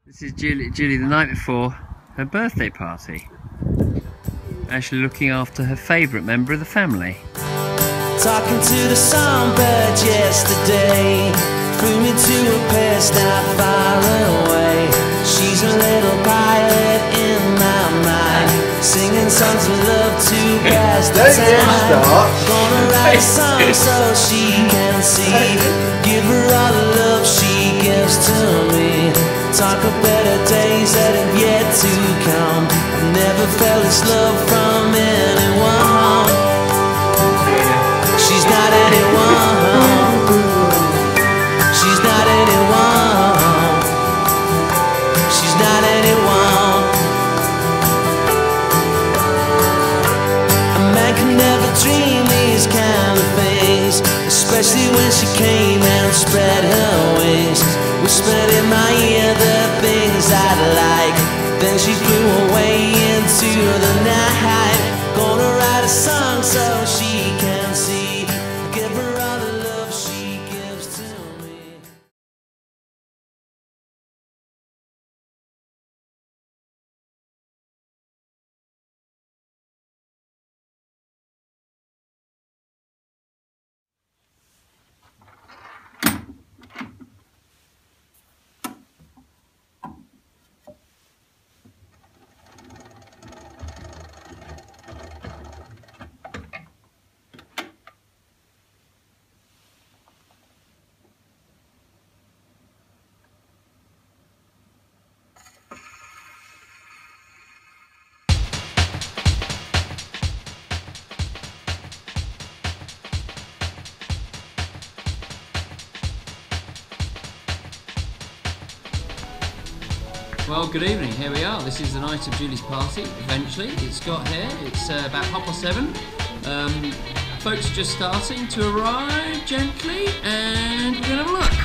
This is Julie the night before her birthday party. Actually looking after her favourite member of the family. Talking to the songbird yesterday, flew me to a place not far away. She's a little pilot in my mind, singing songs of love to pass the time. Gonna write a song so she can see, give her all the love she gives to me. Talk of better days that have yet to come. I've never felt this love from anyone. She's not anyone. She's not anyone. She's not anyone. A man can never dream these kind of things, especially when she came and spread her wings. Whispered in my ear the things I'd like, then she flew away into the night. Gonna write a song so she can see, give her all the love she gives to me. Well, good evening. Here we are. This is the night of Julie's party. Eventually, it's got here. It's about 7:30. Folks are just starting to arrive gently, and we're gonna have a look.